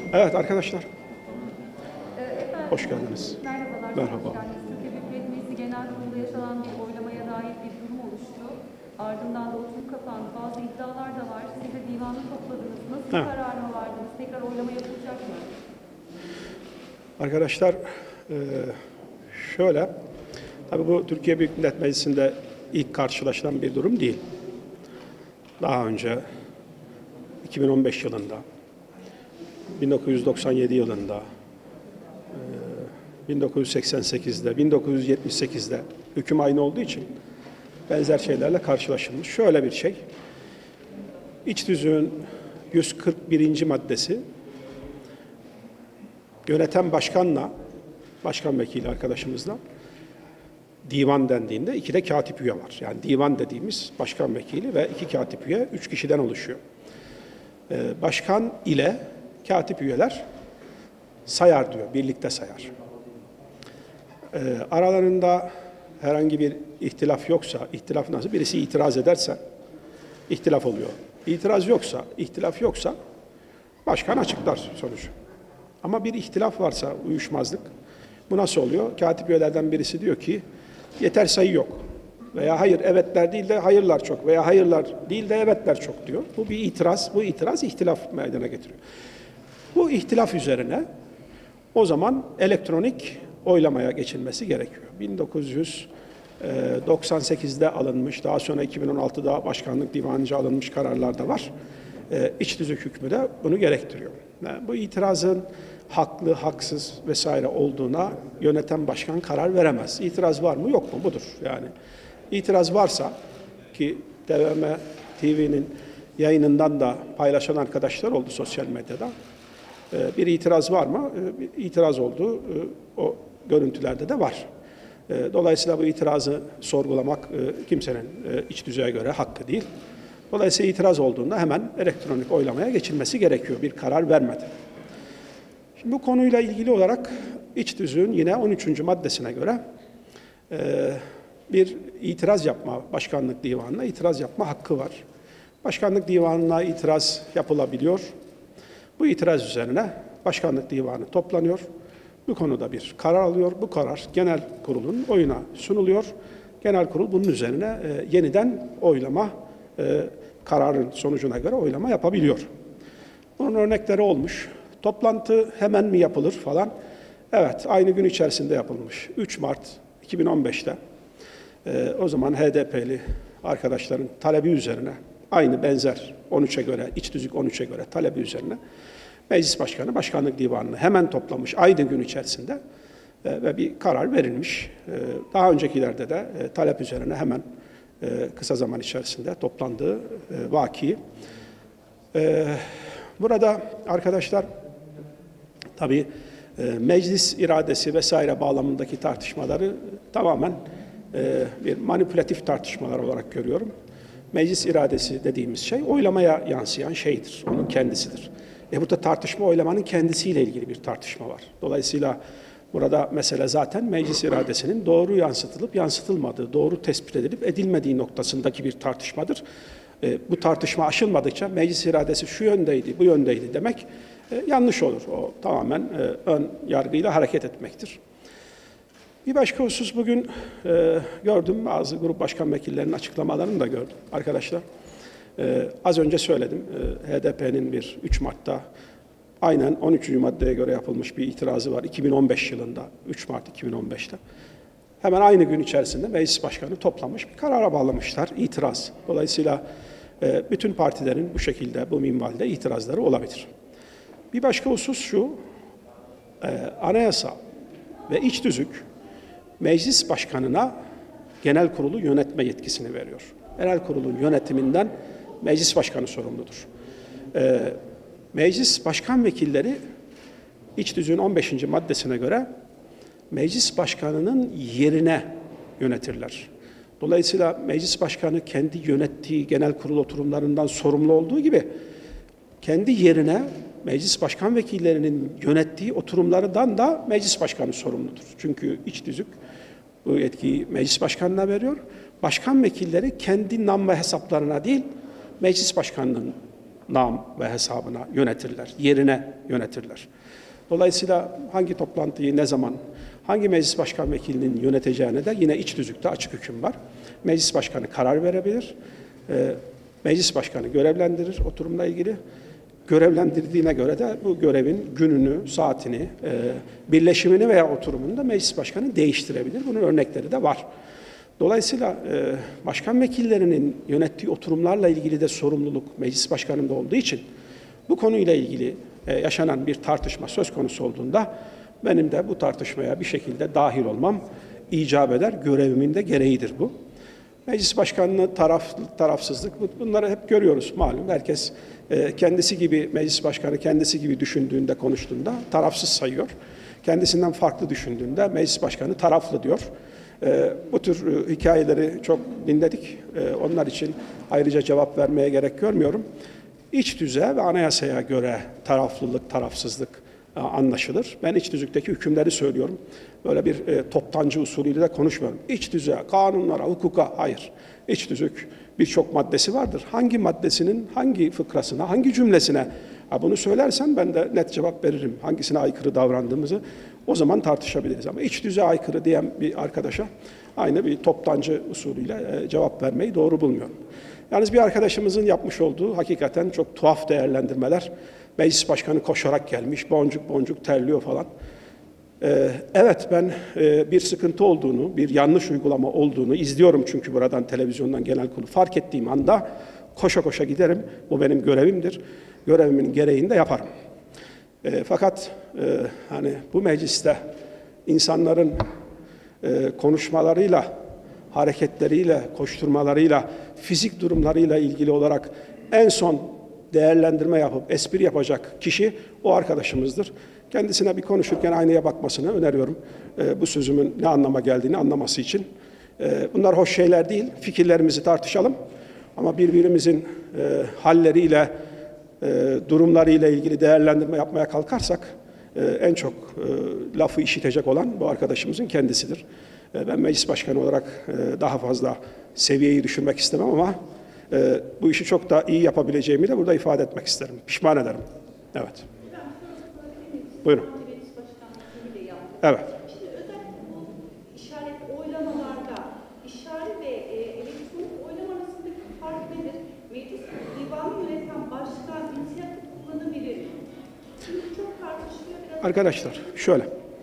Evet arkadaşlar, Efendim, hoş geldiniz. merhabalar. Merhaba. Hoş geldiniz. Türkiye Büyük Millet Meclisi Genel Kurulu'nda yaşanan bir oylamaya dair bir durum oluştu. Ardından da oturum kapandı. Bazı iddialar da var. Siz de divanı topladınız. Nasıl bir Evet. kararına vardınız? Tekrar oylama yapılacak mı? Arkadaşlar, şöyle, tabii bu Türkiye Büyük Millet Meclisi'nde ilk karşılaşılan bir durum değil. Daha önce 2015 yılında, 1997 yılında, 1988'de, 1978'de hüküm aynı olduğu için benzer şeylerle karşılaşılmış. Şöyle bir şey, İç Tüzüğün 141. maddesi yöneten başkanla, başkan vekili arkadaşımızla divan dendiğinde iki de katip üye var. Yani divan dediğimiz başkan vekili ve iki katip üye, 3 kişiden oluşuyor. Başkan ile katip üyeler sayar diyor, birlikte sayar. Aralarında herhangi bir ihtilaf yoksa, ihtilaf nasıl? Birisi itiraz ederse ihtilaf oluyor. İtiraz yoksa, ihtilaf yoksa başkan açıklar sonucu. Ama bir ihtilaf varsa, uyuşmazlık, bu nasıl oluyor? Katip üyelerden birisi diyor ki, yeter sayı yok. Veya hayır, evetler değil de hayırlar çok. Veya hayırlar değil de evetler çok diyor. Bu bir itiraz, bu itiraz ihtilaf meydana getiriyor. Bu ihtilaf üzerine o zaman elektronik oylamaya geçilmesi gerekiyor. 1998'de alınmış, daha sonra 2016'da başkanlık divanınca alınmış kararlar da var. İç tüzük hükmü de bunu gerektiriyor. Yani bu itirazın haklı, haksız vesaire olduğuna yöneten başkan karar veremez. İtiraz var mı, yok mu? Budur. Yani itiraz varsa ki TVM TV'nin yayınından da paylaşan arkadaşlar oldu sosyal medyada. Bir itiraz var mı? Bir itiraz oldu. O görüntülerde de var. Dolayısıyla bu itirazı sorgulamak kimsenin iç düzeye göre hakkı değil. Dolayısıyla itiraz olduğunda hemen elektronik oylamaya geçilmesi gerekiyor. Bir karar vermedi. Şimdi bu konuyla ilgili olarak iç tüzüğün yine 13. maddesine göre bir itiraz yapma, başkanlık divanına itiraz yapma hakkı var. Başkanlık divanına itiraz yapılabiliyor. Bu itiraz üzerine başkanlık divanı toplanıyor. Bu konuda bir karar alıyor. Bu karar genel kurulun oyuna sunuluyor. Genel kurul bunun üzerine yeniden oylama, kararın sonucuna göre oylama yapabiliyor. Bunun örnekleri olmuş. Toplantı hemen mi yapılır falan? Evet, aynı gün içerisinde yapılmış. 3 Mart 2015'te o zaman HDP'li arkadaşların talebi üzerine aynı benzer 13'e göre, iç tüzük 13'e göre talebi üzerine Meclis Başkanı Başkanlık Divanı'nı hemen toplamış aynı gün içerisinde ve bir karar verilmiş. Daha öncekilerde de talep üzerine hemen kısa zaman içerisinde toplandığı vaki. Burada arkadaşlar tabii meclis iradesi vesaire bağlamındaki tartışmaları tamamen bir manipülatif tartışmalar olarak görüyorum. Meclis iradesi dediğimiz şey oylamaya yansıyan şeydir, onun kendisidir. Burada tartışma oylamanın kendisiyle ilgili bir tartışma var. Dolayısıyla burada mesele zaten meclis iradesinin doğru yansıtılıp yansıtılmadığı, doğru tespit edilip edilmediği noktasındaki bir tartışmadır. Bu tartışma aşılmadıkça meclis iradesi şu yöndeydi, bu yöndeydi demek yanlış olur. O tamamen ön yargıyla hareket etmektir. Bir başka husus bugün gördüm, bazı grup başkan vekillerinin açıklamalarını da gördüm arkadaşlar. Az önce söyledim, HDP'nin bir 3 Mart'ta aynen 13. maddeye göre yapılmış bir itirazı var 2015 yılında, 3 Mart 2015'te. Hemen aynı gün içerisinde meclis başkanı toplamış, bir karara bağlamışlar, itiraz. Dolayısıyla bütün partilerin bu şekilde, bu minvalde itirazları olabilir. Bir başka husus şu, anayasa ve iç tüzük meclis başkanına genel kurulu yönetme yetkisini veriyor. Genel kurulun yönetiminden meclis başkanı sorumludur. Meclis başkan vekilleri iç tüzüğün 15. maddesine göre meclis başkanının yerine yönetirler. Dolayısıyla meclis başkanı kendi yönettiği genel kurul oturumlarından sorumlu olduğu gibi kendi yerine meclis başkan vekillerinin yönettiği oturumlardan da meclis başkanı sorumludur. Çünkü iç tüzük bu yetkiyi meclis başkanına veriyor. Başkan vekilleri kendi nam ve hesaplarına değil, meclis başkanının nam ve hesabına yönetirler, yerine yönetirler. Dolayısıyla hangi toplantıyı ne zaman, hangi meclis başkan vekilinin yöneteceğine de yine iç tüzükte açık hüküm var. Meclis başkanı karar verebilir, meclis başkanı görevlendirir oturumla ilgili. Görevlendirdiğine göre de bu görevin gününü, saatini, birleşimini veya oturumunu da meclis başkanı değiştirebilir. Bunun örnekleri de var. Dolayısıyla başkan vekillerinin yönettiği oturumlarla ilgili de sorumluluk meclis başkanında olduğu için bu konuyla ilgili yaşanan bir tartışma söz konusu olduğunda benim de bu tartışmaya bir şekilde dahil olmam icap eder. Görevimin de gereğidir bu. Meclis başkanlığı tarafsızlık bunları hep görüyoruz malum. Herkes kendisi gibi meclis başkanı kendisi gibi düşündüğünde konuştuğunda tarafsız sayıyor. Kendisinden farklı düşündüğünde meclis başkanı taraflı diyor. Bu tür hikayeleri çok dinledik. Onlar için ayrıca cevap vermeye gerek görmüyorum. İç tüzüğe ve anayasaya göre taraflılık, tarafsızlık anlaşılır. Ben iç tüzükteki hükümleri söylüyorum. Böyle bir toptancı usulüyle de konuşmuyorum. İç tüzüğe, kanunlara, hukuka hayır. İç tüzük birçok maddesi vardır. Hangi maddesinin hangi fıkrasına, hangi cümlesine bunu söylersen ben de net cevap veririm. Hangisine aykırı davrandığımızı o zaman tartışabiliriz. Ama iç tüzüğe aykırı diyen bir arkadaşa aynı bir toptancı usulüyle cevap vermeyi doğru bulmuyorum. Yalnız bir arkadaşımızın yapmış olduğu hakikaten çok tuhaf değerlendirmeler. Meclis başkanı koşarak gelmiş, boncuk boncuk terliyor falan. Evet ben bir sıkıntı olduğunu, bir yanlış uygulama olduğunu izliyorum çünkü buradan televizyondan genel kurulu fark ettiğim anda koşa koşa giderim. Bu benim görevimdir. Görevimin gereğini de yaparım. Fakat hani bu mecliste insanların konuşmalarıyla, hareketleriyle, koşturmalarıyla, fizik durumlarıyla ilgili olarak en son değerlendirme yapıp espri yapacak kişi o arkadaşımızdır. Kendisine bir konuşurken aynaya bakmasını öneriyorum. Bu sözümün ne anlama geldiğini anlaması için. Bunlar hoş şeyler değil. Fikirlerimizi tartışalım. Ama birbirimizin halleriyle, durumlarıyla ilgili değerlendirme yapmaya kalkarsak en çok lafı işitecek olan bu arkadaşımızın kendisidir. Ben meclis başkanı olarak daha fazla seviyeyi düşürmek istemem ama bu işi çok daha iyi yapabileceğimi de burada ifade etmek isterim. Pişman ederim. Evet. Buyurun. Evet. Şimdi özellikle bu işaret oylamalarda işaret ve elektronik oylama arasındaki fark nedir? Meclis divanı yöneten başkan inisiyatif kullanabilir mi? Çünkü çok tartışılıyor. Arkadaşlar şöyle.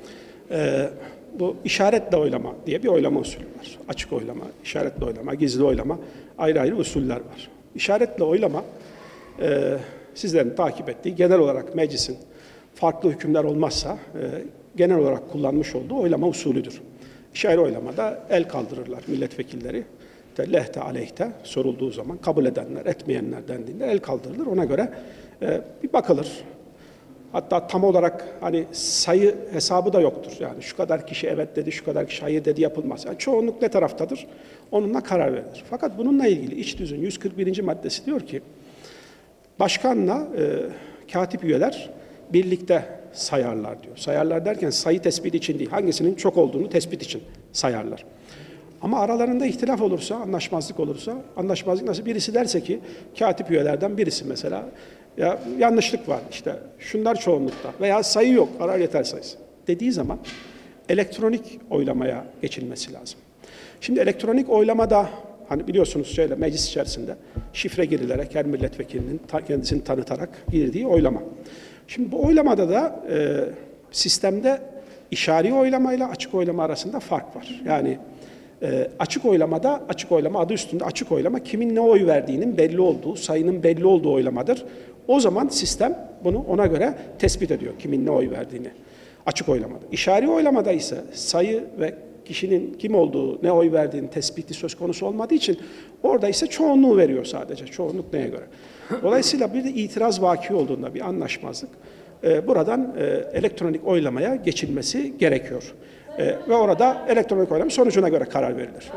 Bu işaretle oylama diye bir oylama usulü var. Açık oylama, işaretle oylama, gizli oylama ayrı ayrı usuller var. İşaretle oylama sizlerin takip ettiği genel olarak meclisin farklı hükümler olmazsa genel olarak kullanmış olduğu oylama usulüdür. İşaret oylamada el kaldırırlar milletvekilleri. Lehte aleyhte sorulduğu zaman kabul edenler, etmeyenler dendiğinde el kaldırılır. Ona göre bir bakılır. Hatta tam olarak hani sayı hesabı da yoktur. Yani şu kadar kişi evet dedi, şu kadar kişi hayır dedi yapılmaz. Yani çoğunluk ne taraftadır? Onunla karar verilir. Fakat bununla ilgili iç tüzüğün 141. maddesi diyor ki başkanla katip üyeler birlikte sayarlar diyor. Sayarlar derken sayı tespit için değil, hangisinin çok olduğunu tespit için sayarlar. Ama aralarında ihtilaf olursa, anlaşmazlık olursa, anlaşmazlık nasıl? Birisi derse ki katip üyelerden birisi mesela ya yanlışlık var işte şunlar çoğunlukta veya sayı yok, karar yeter sayısı dediği zaman elektronik oylamaya geçilmesi lazım. Şimdi elektronik oylamada hani biliyorsunuz şöyle meclis içerisinde şifre girilerek her milletvekilinin kendisini tanıtarak girdiği oylama. Şimdi bu oylamada da sistemde işari oylamayla açık oylama arasında fark var. Yani açık oylamada, açık oylama adı üstünde açık oylama kimin ne oy verdiğinin belli olduğu, sayının belli olduğu oylamadır. O zaman sistem bunu ona göre tespit ediyor kimin ne oy verdiğini açık oylamada. İşari oylamada ise sayı ve kişinin kim olduğu, ne oy verdiğinin tespiti söz konusu olmadığı için orada ise çoğunluğu veriyor sadece. Çoğunluk neye göre? Dolayısıyla bir de itiraz vaki olduğunda bir anlaşmazlık buradan elektronik oylamaya geçilmesi gerekiyor. Ve orada elektronik oylama sonucuna göre karar verilir.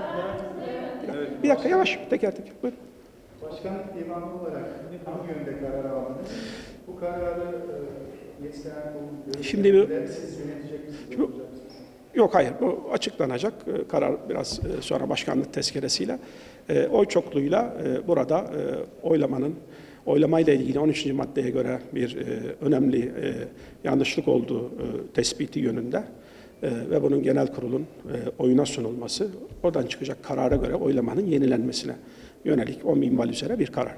Bir dakika yavaş, teker teker. Buyurun. Başkanlık divanı olarak hangi yönde karar aldınız? Bu kararı yetkilen Şimdi siz yönetecek misiniz? Yok hayır, bu açıklanacak. Karar biraz sonra başkanlık tezkeresiyle. Oy çokluğuyla burada oylamayla ilgili 13. maddeye göre bir önemli yanlışlık olduğu tespiti yönünde ve bunun genel kurulun oyuna sunulması, oradan çıkacak karara göre oylamanın yenilenmesine yönelik o minval üzere bir karar.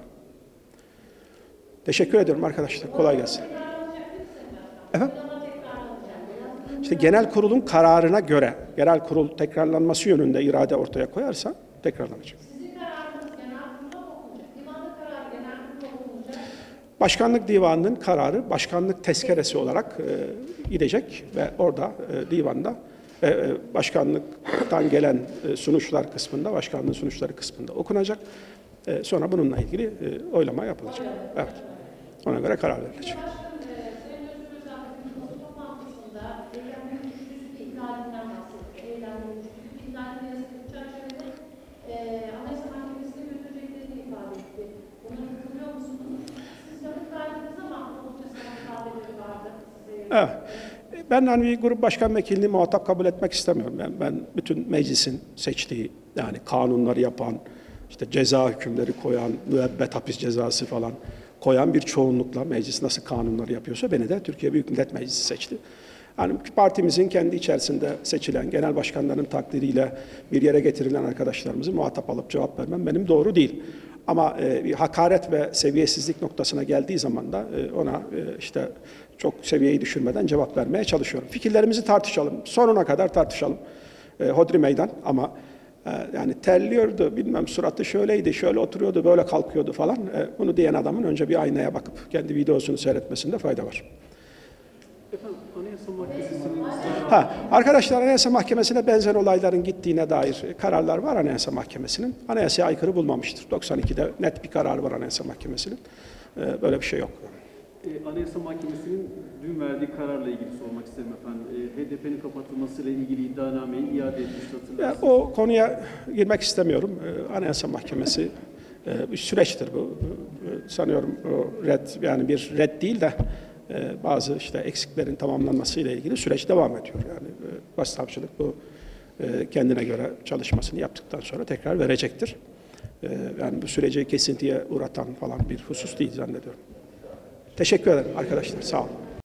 Teşekkür ediyorum arkadaşlar. Kolay gelsin. Efendim? İşte genel kurulun kararına göre, genel kurul tekrarlanması yönünde irade ortaya koyarsa tekrarlanacak. Sizin kararınız genel kurula mı okunacak? Divanın kararı genel kurula mı okunacak? Başkanlık Divanı'nın kararı başkanlık tezkeresi olarak gidecek ve orada divanda başkanlıktan gelen sonuçlar kısmında, başkanlığın sonuçları kısmında okunacak. Sonra bununla ilgili oylama yapılacak. Evet. Ona göre karar verilecek. Sayın Özgür Özel basın toplantısında eylemlerin güçlüsü ihlalinden bahsetti. Eylemlerin güçlüsü ihlalinden yasalı çerçevede Anayasa Mahkemesi'ne götüreceklerini ifade etti. Buna katılıyor musunuz? Siz yanıt verdiniz ama oldukça ifadeleri vardı. Evet. Ben hani bir grup başkan vekilini muhatap kabul etmek istemiyorum. Ben bütün meclisin seçtiği, yani kanunları yapan, işte ceza hükümleri koyan, müebbet hapis cezası falan koyan bir çoğunlukla meclis nasıl kanunları yapıyorsa beni de Türkiye Büyük Millet Meclisi seçti. Yani partimizin kendi içerisinde seçilen genel başkanların takdiriyle bir yere getirilen arkadaşlarımızı muhatap alıp cevap vermem benim doğru değil. Ama bir hakaret ve seviyesizlik noktasına geldiği zaman da ona işte çok seviyeyi düşürmeden cevap vermeye çalışıyorum. Fikirlerimizi tartışalım, sonuna kadar tartışalım. Hodri meydan ama yani terliyordu, bilmem suratı şöyleydi, şöyle oturuyordu, böyle kalkıyordu falan. Bunu diyen adamın önce bir aynaya bakıp kendi videosunu seyretmesinde fayda var. Efendim, Anayasa Mahkemesi'nin Arkadaşlar Anayasa Mahkemesi'ne benzer olayların gittiğine dair kararlar var Anayasa Mahkemesi'nin. Anayasaya aykırı bulmamıştır. 92'de net bir karar var Anayasa Mahkemesi'nin. Böyle bir şey yok. Anayasa Mahkemesi'nin dün verdiği kararla ilgili sormak istedim efendim. HDP'nin kapatılmasıyla ilgili iddianameyi iade etmişti, hatırlarsınız. O konuya girmek istemiyorum. Anayasa Mahkemesi bir süreçtir bu. Sanıyorum yani bir red değil de bazı işte eksiklerin tamamlanmasıyla ilgili süreç devam ediyor. Yani Başsavcılık bu kendine göre çalışmasını yaptıktan sonra tekrar verecektir. Yani bu süreci kesintiye uğratan falan bir husus değil zannediyorum. Teşekkür ederim arkadaşlar. Sağ olun.